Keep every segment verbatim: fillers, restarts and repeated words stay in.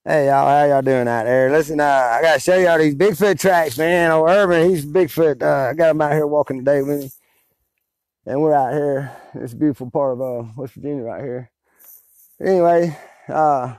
Hey y'all, how y'all doing out there? Listen, uh, I gotta show y'all these Bigfoot tracks, man. Oh, Urban, he's Bigfoot. Uh, I got him out here walking today with me, and we're out here. This beautiful part of uh, West Virginia right here. Anyway, uh,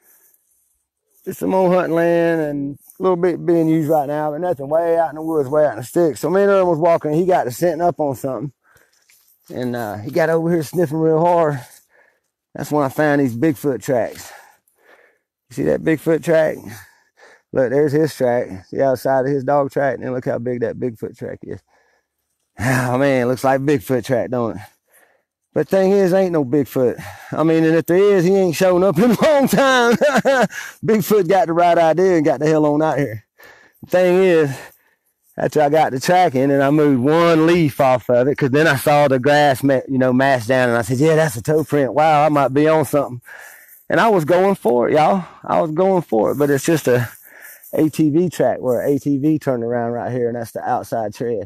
it's some old hunting land and a little bit being used right now, but nothing way out in the woods, way out in the sticks. So me and Urban was walking. He got to sitting up on something, and uh, he got over here sniffing real hard. That's when I found these Bigfoot tracks. You see that Bigfoot track? Look, there's his track. See outside of his dog track, and then look how big that Bigfoot track is. Oh man, it looks like Bigfoot track, don't it? But thing is, ain't no Bigfoot. I mean, and if there is, he ain't shown up in a long time. Bigfoot got the right idea and got the hell on out here. The thing is, after I got the tracking and I moved one leaf off of it, because then I saw the grass, you know, mashed down, and I said, yeah, that's a toe print. Wow, I might be on something. And I was going for it, y'all. I was going for it, but it's just a A T V track where an A T V turned around right here, and that's the outside tread.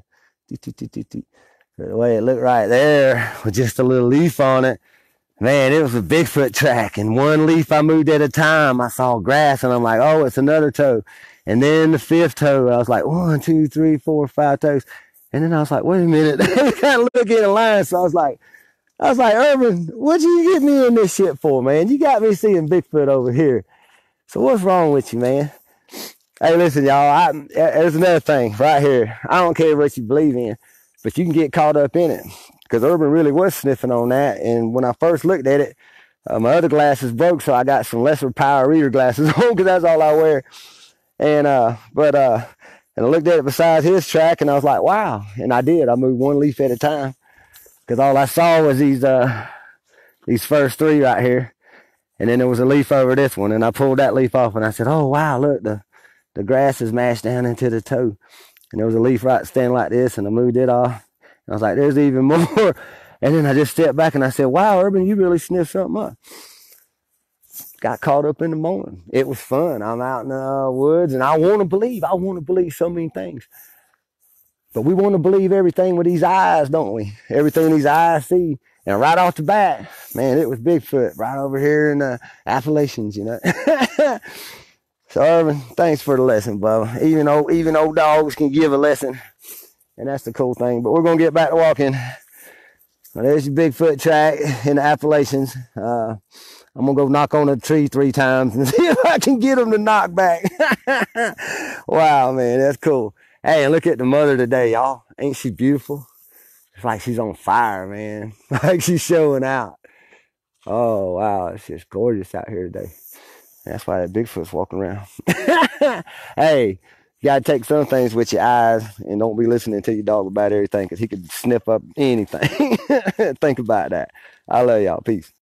The way it looked right there with just a little leaf on it, man, it was a Bigfoot track. And one leaf I moved at a time, I saw grass, and I'm like, oh, it's another toe. And then the fifth toe, I was like, one, two, three, four, five toes. And then I was like, wait a minute, they kind of look in a line. So I was like, I was like, Urban, what'd you get me in this shit for, man? You got me seeing Bigfoot over here. So what's wrong with you, man? Hey, listen, y'all, I, there's another thing right here. I don't care what you believe in, but you can get caught up in it, because Urban really was sniffing on that. And when I first looked at it, uh, my other glasses broke, so I got some lesser power reader glasses on, because that's all I wear. And, uh, but, uh, and I looked at it beside his track, and I was like, wow. And I did. I moved one leaf at a time, because all I saw was these, uh, these first three right here. And then there was a leaf over this one, and I pulled that leaf off, and I said, oh, wow, look, the, the grass is mashed down into the toe. And there was a leaf right standing like this, and I moved it off. And I was like, there's even more. And then I just stepped back and I said, wow, Urban, you really sniffed something up. Got caught up in the morning. It was fun. I'm out in the uh, woods, and I want to believe. I want to believe so many things. But we want to believe everything with these eyes, don't we? Everything these eyes see. And right off the bat, man, it was Bigfoot right over here in the Appalachians, you know. So, Urban, thanks for the lesson, Bubba. Even old, even old dogs can give a lesson, and that's the cool thing. But we're going to get back to walking. Well, there's your Bigfoot track in the Appalachians. Uh, I'm going to go knock on a tree three times and see if I can get them to knock back. Wow, man, that's cool. Hey, and look at the mother today, y'all. Ain't she beautiful? It's like she's on fire, man. Like she's showing out. Oh, wow, it's just gorgeous out here today. That's why that Bigfoot's walking around. Hey, you gotta take some things with your eyes, and don't be listening to your dog about everything, because he could sniff up anything. Think about that. I love y'all. Peace.